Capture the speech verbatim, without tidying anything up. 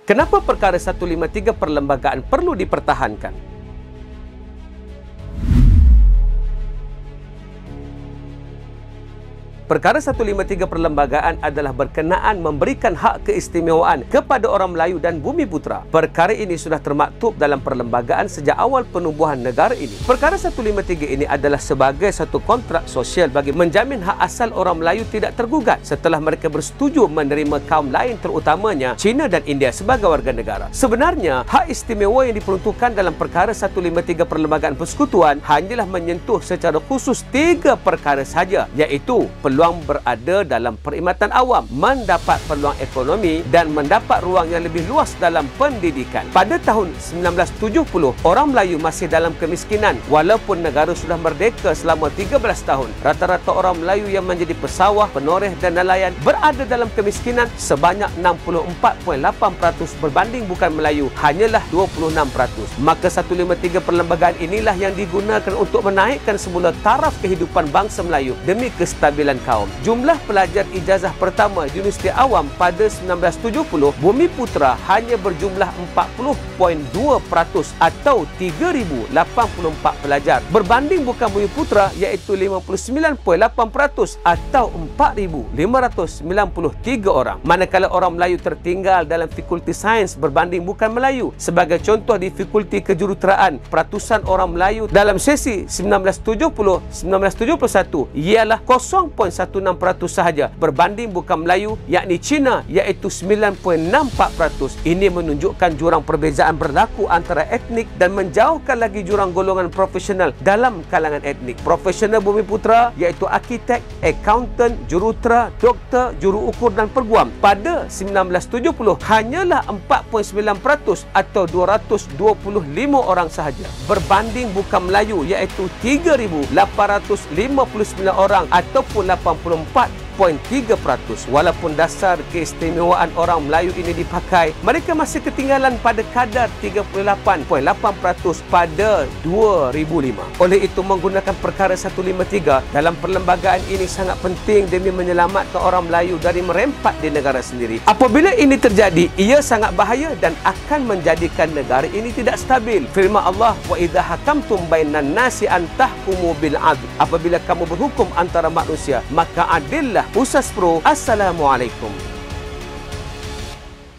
Kenapa perkara seratus lima puluh tiga perlembagaan perlu dipertahankan? Perkara seratus lima puluh tiga perlembagaan adalah berkenaan memberikan hak keistimewaan kepada orang Melayu dan Bumiputera. Perkara ini sudah termaktub dalam perlembagaan sejak awal penubuhan negara ini. Perkara seratus lima puluh tiga ini adalah sebagai satu kontrak sosial bagi menjamin hak asal orang Melayu tidak tergugat setelah mereka bersetuju menerima kaum lain, terutamanya China dan India sebagai warga negara. Sebenarnya, hak istimewa yang diperuntukkan dalam perkara seratus lima puluh tiga perlembagaan persekutuan hanyalah menyentuh secara khusus tiga perkara sahaja, iaitu peluang berada dalam perkhidmatan awam, mendapat peluang ekonomi dan mendapat ruang yang lebih luas dalam pendidikan. Pada tahun seribu sembilan ratus tujuh puluh, orang Melayu masih dalam kemiskinan walaupun negara sudah merdeka selama tiga belas tahun. Rata-rata orang Melayu yang menjadi pesawah, penoreh dan nelayan berada dalam kemiskinan sebanyak enam puluh empat perpuluhan lapan peratus berbanding bukan Melayu hanyalah dua puluh enam peratus. Maka seratus lima puluh tiga perlembagaan inilah yang digunakan untuk menaikkan semula taraf kehidupan bangsa Melayu demi kestabilan kaum. Jumlah pelajar ijazah pertama di Universiti Awam pada seribu sembilan ratus tujuh puluh, Bumiputera hanya berjumlah empat puluh perpuluhan dua peratus atau tiga ribu lapan puluh empat pelajar berbanding bukan Bumiputera iaitu lima puluh sembilan perpuluhan lapan peratus atau empat ribu lima ratus sembilan puluh tiga orang. Manakala orang Melayu tertinggal dalam fakulti sains berbanding bukan Melayu. Sebagai contoh, di fakulti kejuruteraan, peratusan orang Melayu dalam sesi seribu sembilan ratus tujuh puluh sampai seribu sembilan ratus tujuh puluh satu ialah kosong perpuluhan satu enam peratus sahaja berbanding bukan Melayu yakni Cina iaitu sembilan perpuluhan enam empat peratus. Ini menunjukkan jurang perbezaan berlaku antara etnik dan menjauhkan lagi jurang golongan profesional dalam kalangan etnik. Profesional Bumiputera iaitu arkitek, accountant, jurutera, doktor, juru ukur dan perguam pada seribu sembilan ratus tujuh puluh hanyalah empat perpuluhan sembilan peratus atau dua ratus dua puluh lima orang sahaja berbanding bukan Melayu iaitu tiga ribu lapan ratus lima puluh sembilan orang ataupun lapan puluh empat perpuluhan tiga peratus. Walaupun dasar keistimewaan orang Melayu ini dipakai, mereka masih ketinggalan pada kadar tiga puluh lapan perpuluhan lapan peratus pada dua ribu lima. Oleh itu, menggunakan perkara seratus lima puluh tiga dalam perlembagaan ini sangat penting demi menyelamatkan orang Melayu dari merempat di negara sendiri. Apabila ini terjadi, ia sangat bahaya dan akan menjadikan negara ini tidak stabil. Firman Allah, wa idza hakamtum bainan nasi an tahkumu bil adl. Apabila kamu berhukum antara manusia, maka adillah. Usas Pro, Assalamualaikum.